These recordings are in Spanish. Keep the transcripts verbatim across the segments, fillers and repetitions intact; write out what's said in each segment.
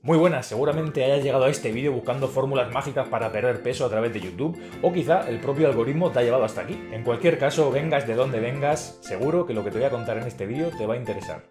Muy buenas, seguramente hayas llegado a este vídeo buscando fórmulas mágicas para perder peso a través de YouTube, o quizá el propio algoritmo te ha llevado hasta aquí. En cualquier caso, vengas de donde vengas, seguro que lo que te voy a contar en este vídeo te va a interesar.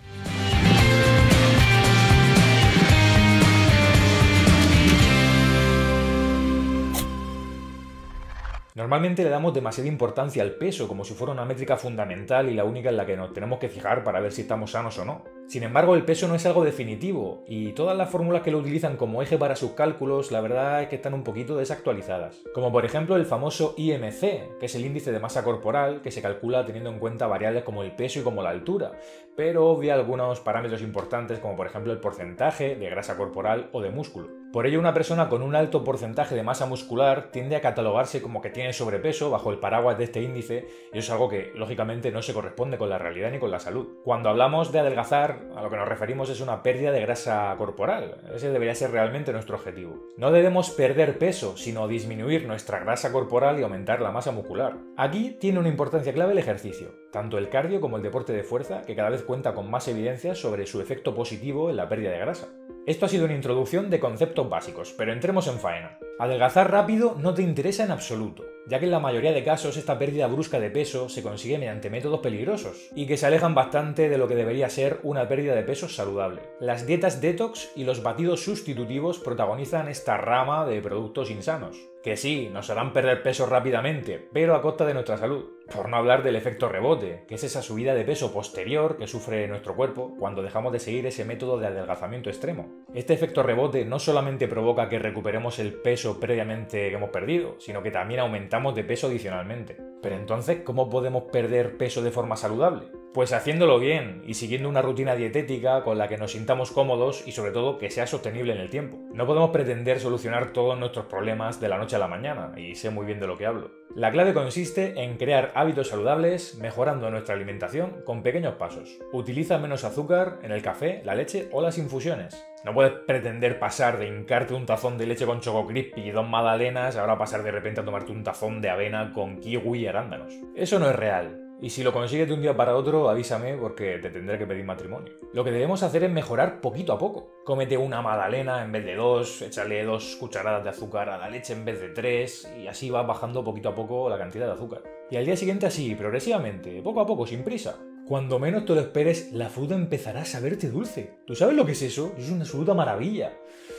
Normalmente le damos demasiada importancia al peso como si fuera una métrica fundamental y la única en la que nos tenemos que fijar para ver si estamos sanos o no. Sin embargo, el peso no es algo definitivo y todas las fórmulas que lo utilizan como eje para sus cálculos, la verdad es que están un poquito desactualizadas. Como por ejemplo el famoso I M C, que es el índice de masa corporal que se calcula teniendo en cuenta variables como el peso y como la altura, pero obvia algunos parámetros importantes como por ejemplo el porcentaje de grasa corporal o de músculo. Por ello, una persona con un alto porcentaje de masa muscular tiende a catalogarse como que tiene sobrepeso bajo el paraguas de este índice, y eso es algo que lógicamente no se corresponde con la realidad ni con la salud. Cuando hablamos de adelgazar, a lo que nos referimos es una pérdida de grasa corporal. Ese debería ser realmente nuestro objetivo. No debemos perder peso, sino disminuir nuestra grasa corporal y aumentar la masa muscular. Aquí tiene una importancia clave el ejercicio, tanto el cardio como el deporte de fuerza, que cada vez cuenta con más evidencias sobre su efecto positivo en la pérdida de grasa. Esto ha sido una introducción de conceptos básicos, pero entremos en faena. Adelgazar rápido no te interesa en absoluto, ya que en la mayoría de casos esta pérdida brusca de peso se consigue mediante métodos peligrosos y que se alejan bastante de lo que debería ser una pérdida de peso saludable. Las dietas detox y los batidos sustitutivos protagonizan esta rama de productos insanos, que sí, nos harán perder peso rápidamente, pero a costa de nuestra salud. Por no hablar del efecto rebote, que es esa subida de peso posterior que sufre nuestro cuerpo cuando dejamos de seguir ese método de adelgazamiento extremo. Este efecto rebote no solamente provoca que recuperemos el peso previamente que hemos perdido, sino que también aumentamos de peso adicionalmente. Pero entonces, ¿cómo podemos perder peso de forma saludable? Pues haciéndolo bien y siguiendo una rutina dietética con la que nos sintamos cómodos y sobre todo que sea sostenible en el tiempo. No podemos pretender solucionar todos nuestros problemas de la noche a la mañana, y sé muy bien de lo que hablo. La clave consiste en crear hábitos saludables mejorando nuestra alimentación con pequeños pasos. Utiliza menos azúcar en el café, la leche o las infusiones. No puedes pretender pasar de hincarte un tazón de leche con Choco Crispy y dos magdalenas a ahora pasar de repente a tomarte un tazón de avena con kiwi y arándanos. Eso no es real. Y si lo consigues de un día para otro, avísame porque te tendré que pedir matrimonio. Lo que debemos hacer es mejorar poquito a poco. Cómete una magdalena en vez de dos, échale dos cucharadas de azúcar a la leche en vez de tres, y así vas bajando poquito a poco la cantidad de azúcar. Y al día siguiente así, progresivamente, poco a poco, sin prisa. Cuando menos te lo esperes, la fruta empezará a saberte dulce. ¿Tú sabes lo que es eso? Es una absoluta maravilla.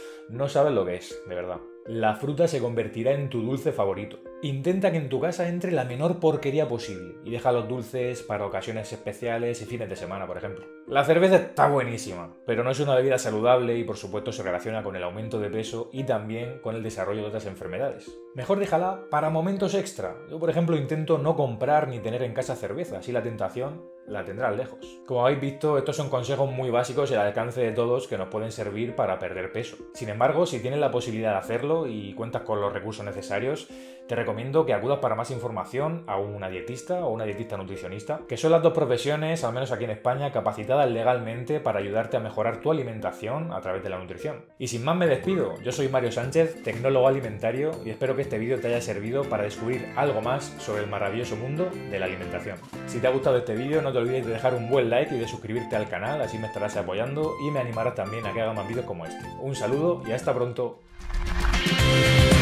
No sabes lo que es, de verdad. La fruta se convertirá en tu dulce favorito. Intenta que en tu casa entre la menor porquería posible y deja los dulces para ocasiones especiales y fines de semana, por ejemplo. La cerveza está buenísima, pero no es una bebida saludable y por supuesto se relaciona con el aumento de peso y también con el desarrollo de otras enfermedades. Mejor déjala para momentos extra. Yo, por ejemplo, intento no comprar ni tener en casa cerveza, así la tentación la tendrás lejos. Como habéis visto, estos son consejos muy básicos y al alcance de todos que nos pueden servir para perder peso. Sin embargo, si tienes la posibilidad de hacerlo y cuentas con los recursos necesarios, te recomiendo que acudas para más información a una dietista o una dietista nutricionista, que son las dos profesiones, al menos aquí en España, capacitadas legalmente para ayudarte a mejorar tu alimentación a través de la nutrición. Y sin más me despido, yo soy Mario Sánchez, tecnólogo alimentario, y espero que este vídeo te haya servido para descubrir algo más sobre el maravilloso mundo de la alimentación. Si te ha gustado este vídeo, no te olvides de dejar un buen like y de suscribirte al canal, así me estarás apoyando y me animarás también a que haga más vídeos como este. Un saludo y hasta pronto.